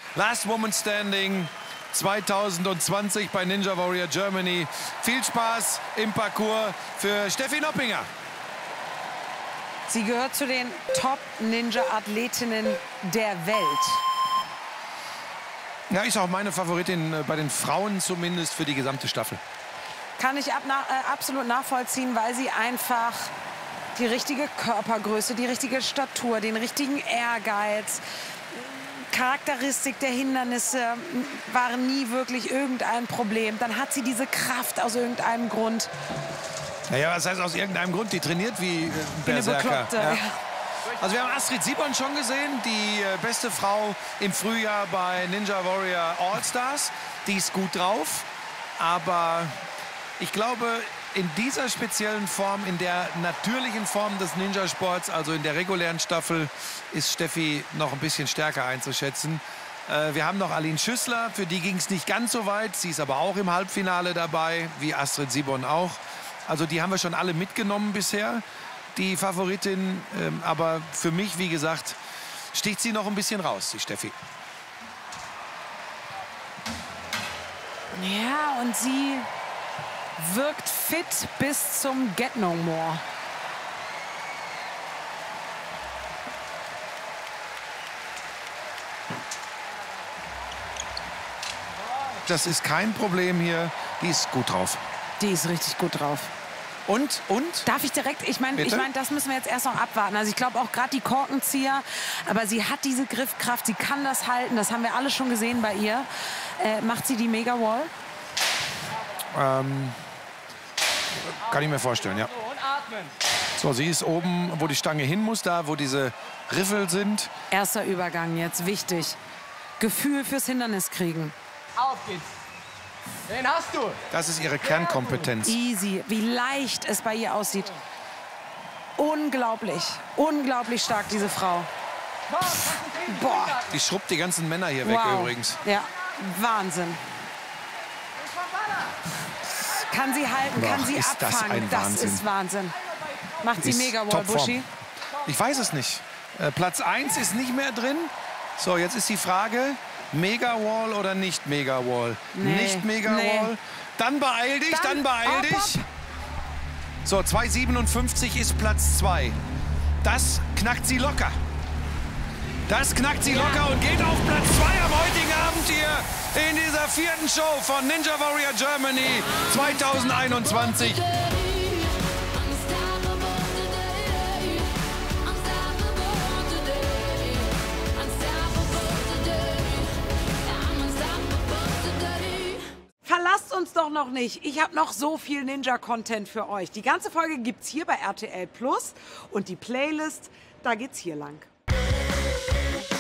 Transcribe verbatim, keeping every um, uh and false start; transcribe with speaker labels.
Speaker 1: Last Woman Standing zweitausendzwanzig bei Ninja Warrior Germany. Viel Spaß im Parcours für Steffi Noppinger.
Speaker 2: Sie gehört zu den Top-Ninja-Athletinnen der Welt.
Speaker 1: Ja, ist auch meine Favoritin bei den Frauen zumindest für die gesamte Staffel.
Speaker 2: Kann ich ab, na, äh, absolut nachvollziehen, weil sie einfach die richtige Körpergröße, die richtige Statur, den richtigen Ehrgeiz, Charakteristik der Hindernisse waren nie wirklich irgendein Problem. Dann hat sie diese Kraft aus irgendeinem Grund.
Speaker 1: Naja, was heißt aus irgendeinem Grund? Die trainiert wie äh,
Speaker 2: Wie eine
Speaker 1: Berserker.
Speaker 2: Bekloppte,
Speaker 1: Ja.
Speaker 2: ja.
Speaker 1: Also wir haben Astrid Simon schon gesehen, die äh, beste Frau im Frühjahr bei Ninja Warrior All-Stars. Die ist gut drauf, aber ich glaube, in dieser speziellen Form, in der natürlichen Form des Ninja-Sports, also in der regulären Staffel, ist Steffi noch ein bisschen stärker einzuschätzen. Äh, wir haben noch Aline Schüssler, für die ging es nicht ganz so weit. Sie ist aber auch im Halbfinale dabei, wie Astrid Simon auch. Also die haben wir schon alle mitgenommen bisher, die Favoritin. Ähm, aber für mich, wie gesagt, sticht sie noch ein bisschen raus, die Steffi.
Speaker 2: Ja, und sie wirkt fit bis zum Get No More.
Speaker 1: Das ist kein Problem hier. Die ist gut drauf.
Speaker 2: Die ist richtig gut drauf.
Speaker 1: Und, und?
Speaker 2: Darf ich direkt, ich meine, ich
Speaker 1: Bitte?
Speaker 2: mein, das müssen wir jetzt erst noch abwarten. Also ich glaube auch gerade die Korkenzieher, aber sie hat diese Griffkraft, sie kann das halten, das haben wir alle schon gesehen bei ihr. Äh, macht sie die Mega Wall?
Speaker 1: Ähm, kann ich mir vorstellen, ja. So, sie ist oben, wo die Stange hin muss, da wo diese Riffel sind.
Speaker 2: Erster Übergang jetzt, wichtig. Gefühl fürs Hindernis kriegen.
Speaker 3: Auf geht's. Den hast du.
Speaker 1: Das ist ihre Kernkompetenz.
Speaker 2: Easy, wie leicht es bei ihr aussieht. Unglaublich, unglaublich stark, diese Frau. Boah,
Speaker 1: Die schrubbt die ganzen Männer hier weg
Speaker 2: wow.
Speaker 1: übrigens.
Speaker 2: Ja, Wahnsinn. Kann sie halten, kann
Speaker 1: Boah,
Speaker 2: sie
Speaker 1: ist das
Speaker 2: abfangen.
Speaker 1: ein
Speaker 2: Das
Speaker 1: Wahnsinn.
Speaker 2: ist Wahnsinn. Macht sie
Speaker 1: Ist
Speaker 2: Mega Wall,
Speaker 1: Topform.
Speaker 2: Buschi?
Speaker 1: Ich weiß es nicht. Äh, Platz eins ist nicht mehr drin. So, jetzt ist die Frage, Mega Wall oder nicht Mega Wall?
Speaker 2: Nee,
Speaker 1: Nicht Mega
Speaker 2: nee.
Speaker 1: Wall. Dann beeil dich, dann,
Speaker 2: Dann
Speaker 1: beeil
Speaker 2: hopp,
Speaker 1: dich.
Speaker 2: hopp.
Speaker 1: So, zwei siebenundfünfzig ist Platz zwei. Das knackt sie locker. Das knackt sie locker und geht auf Platz zwei am heutigen Abend hier in dieser vierten Show von Ninja Warrior Germany zweitausendeinundzwanzig.
Speaker 2: Verlasst uns doch noch nicht. Ich habe noch so viel Ninja-Content für euch. Die ganze Folge gibt's hier bei R T L Plus und die Playlist, da geht's hier lang.